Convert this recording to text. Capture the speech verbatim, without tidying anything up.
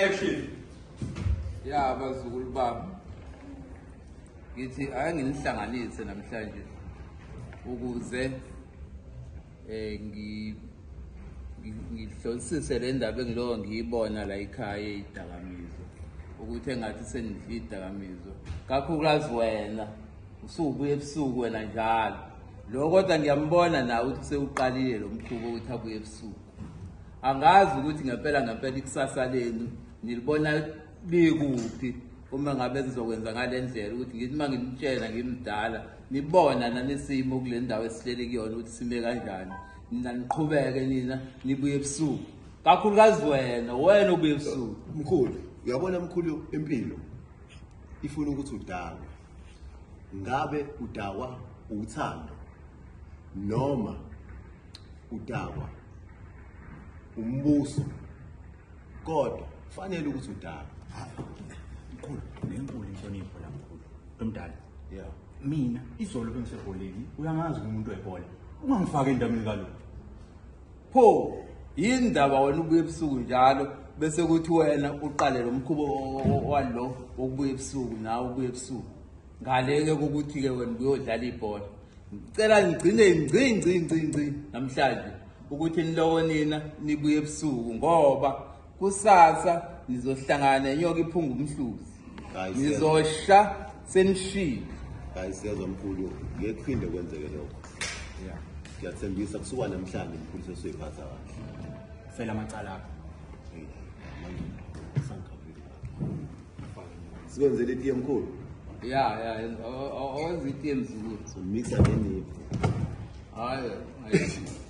Action. Ya bazukulu bami. Ngithi ake nginihlanganise namhlanje ukuze eh ngi ngihlolisise le ndaba engilo ngiyibona la ekhaya eyidakamizwa ukuthi engathi senidla idakamizwa kakhulukazi wena usubuye ebusuku wena njalo lo kodwa ngiyambona nawe ukuthi sewuqalile lo mkhubo ukuthi abuye ebusuku angazi ukuthi ngempela ngempela ikusasa lenu nilibona likuphi uma ngabe sizokwenza ngale ndlela ukuthi ngithi mangimtshela ngimdala nibona nanesimo kule ndawo esihlele kuyona ukuthi sime kanjani nina niqhubeke nina nibuye ebusuku kakhulukazi wena wena ubuye ebusuku mkhulu uyabona mkhulu empilo ifuna ukuthi udakwe ngabe udakwa uthando noma udakwa umbuso kodwa kufanele ukuthi udakwe Mkhulu, nenkulu inhlonipho la mkhulu. Ntomdala. yeah Mina izolo bengisebholeni uyangazi umuntu webhola. Ungangifaka endabeni kalo. pho yindaba wena ubuye ebusuku njalo bese kuthi wena uqale lo mkhubo walo wokubuya ebusuku nawe ubuye ebusuku ngaleke ukuthi ke wena uyodlala ibhola ngicela ngigcine ngci ngci ngci ngci namhlanje ukuthi niloko nina nibuye ebusuku ngoba kusasa nizohlangana nenyoka iphunga umhluzi nizosha senishile hayi siyazwa mkhulu ngeke kuphinde kwenzeke lokho yeah ngiyathembisa kusuka namhlanje mkhulu sesuyiphatha kahle Fela amacala akho. sikwenzele itiye mkhulu yeah yeah awenza itiye mzukulu so mixa neni hayi hayi